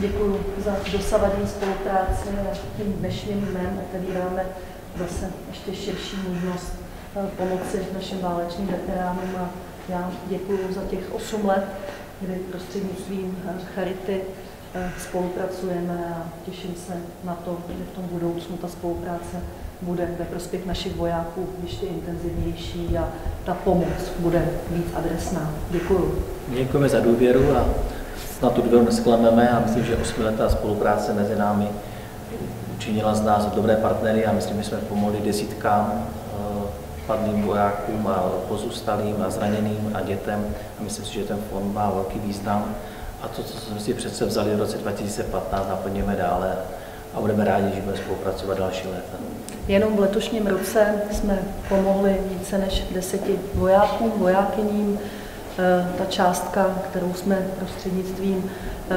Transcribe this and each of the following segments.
Děkuji za dosavadní spolupráci a tím dnešním dnem otevíráme zase ještě širší možnost pomoci našim válečným veteránům a já děkuji za těch 8 let, kdy prostřednictvím Charity spolupracujeme a těším se na to, že v tom budoucnu ta spolupráce bude ve prospěch našich vojáků ještě intenzivnější a ta pomoc bude víc adresná. Děkuji. Děkujeme za důvěru a snad tu důvěru nesklameme a myslím, že 8letá spolupráce mezi námi učinila z nás dobré partnery a myslím, že jsme pomohli desítkám padlým vojákům a pozůstalým a zraněným a dětem a myslím si, že ten fond má velký význam a to, co jsme si přece vzali v roce 2015, naplníme dále a budeme rádi, že budeme spolupracovat další léta. Jenom v letošním roce jsme pomohli více než 10 vojákům, vojákyním. Ta částka, kterou jsme prostřednictvím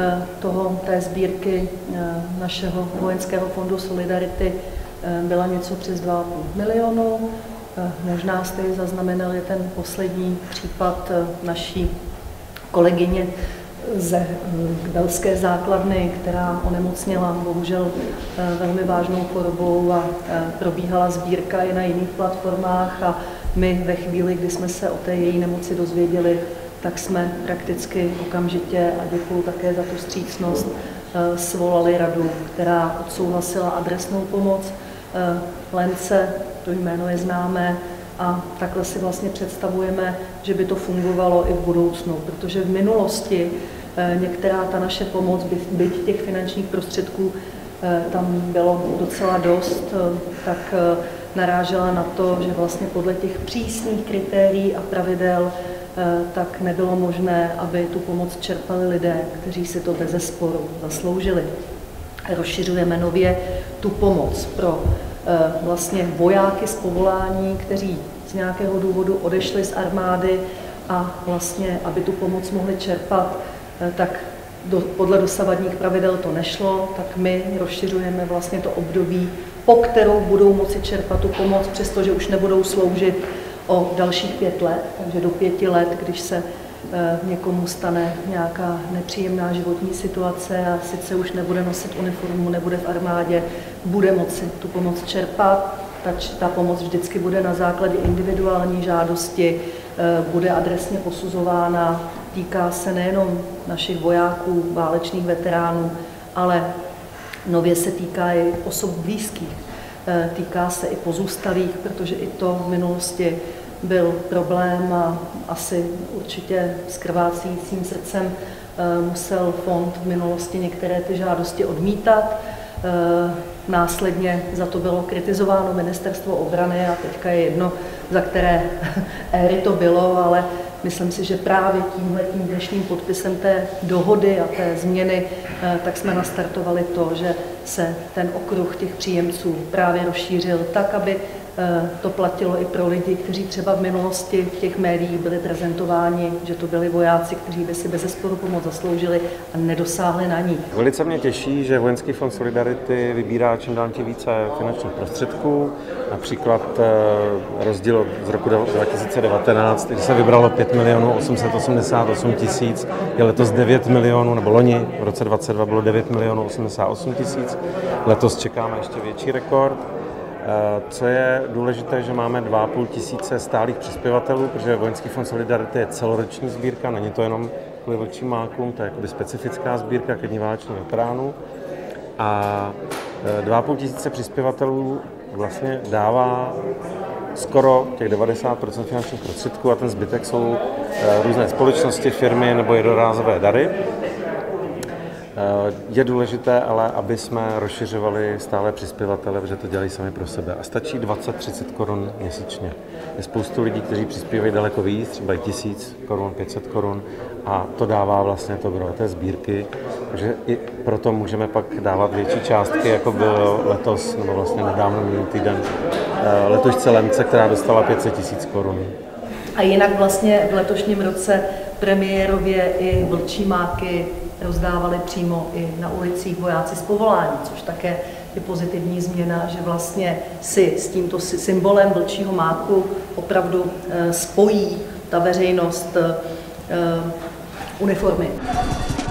té sbírky našeho vojenského fondu Solidarity byla něco přes 2,5 milionu. Možná jste zaznamenali ten poslední případ naší kolegyně ze Belské základny, která onemocněla bohužel velmi vážnou chorobou a probíhala sbírka i na jiných platformách a my ve chvíli, kdy jsme se o té její nemoci dozvěděli, tak jsme prakticky okamžitě, a děkuju také za tu vstřícnost, svolali radu, která odsouhlasila adresnou pomoc. Lence, to jméno je známé, a takhle si vlastně představujeme, že by to fungovalo i v budoucnu, protože v minulosti některá ta naše pomoc, byť těch finančních prostředků tam bylo docela dost, tak narážela na to, že vlastně podle těch přísných kritérií a pravidel tak nebylo možné, aby tu pomoc čerpali lidé, kteří si to bezesporu zasloužili. Rozšiřujeme nově tu pomoc pro vlastně vojáky z povolání, kteří z nějakého důvodu odešli z armády a vlastně, aby tu pomoc mohli čerpat, tak podle dosavadních pravidel to nešlo, tak my rozšiřujeme vlastně to období, po kterou budou moci čerpat tu pomoc, přestože už nebudou sloužit o dalších 5 let, takže do 5 let, když se někomu stane nějaká nepříjemná životní situace a sice už nebude nosit uniformu, nebude v armádě, bude moci tu pomoc čerpat. Ta pomoc vždycky bude na základě individuální žádosti, bude adresně posuzována, týká se nejenom našich vojáků, válečných veteránů, ale nově se týká i osob blízkých, týká se i pozůstalých, protože i to v minulosti byl problém a asi určitě s krvácejícím srdcem musel fond v minulosti některé ty žádosti odmítat. Následně za to bylo kritizováno Ministerstvo obrany a teďka je jedno, za které éry to bylo, ale myslím si, že právě tímhletím dnešním podpisem té dohody a té změny, tak jsme nastartovali to, že se ten okruh těch příjemců právě rozšířil tak, aby to platilo i pro lidi, kteří třeba v minulosti v těch médiích byli prezentováni, že to byli vojáci, kteří by si bezesporu pomoc zasloužili a nedosáhli na ní. Velice mě těší, že Vojenský fond Solidarity vybírá čím dál tím více finančních prostředků. Například rozdíl z roku 2019, kdy se vybralo 5 888 000, je letos 9 milionů, nebo loni v roce 2022 bylo 9 088 000. Letos čekáme ještě větší rekord. Co je důležité, že máme 2,5 tisíce stálých přispěvatelů, protože Vojenský fond Solidarity je celoroční sbírka, není to jenom kvůli vlčím mákům, to je jakoby specifická sbírka ke dní válečných veteránů. A 2,5 tisíce přispěvatelů vlastně dává skoro těch 90% finančních prostředků a ten zbytek jsou různé společnosti, firmy nebo jednorázové dary. Je důležité ale, aby jsme rozšiřovali stále přispěvatele, protože to dělají sami pro sebe. A stačí 20-30 korun měsíčně. Je spoustu lidí, kteří přispívají daleko víc, třeba i 1000 korun, 500 korun a to dává vlastně to gro té sbírky. Takže i proto můžeme pak dávat větší částky, jako bylo letos, nebo vlastně nedávno minulý týden letošce Lence, která dostala 500 000 korun. A jinak vlastně v letošním roce premiérově i vlčí máky rozdávali přímo i na ulicích vojáci z povolání, což také je pozitivní změna, že vlastně si s tímto symbolem vlčího máku opravdu spojí ta veřejnost uniformy.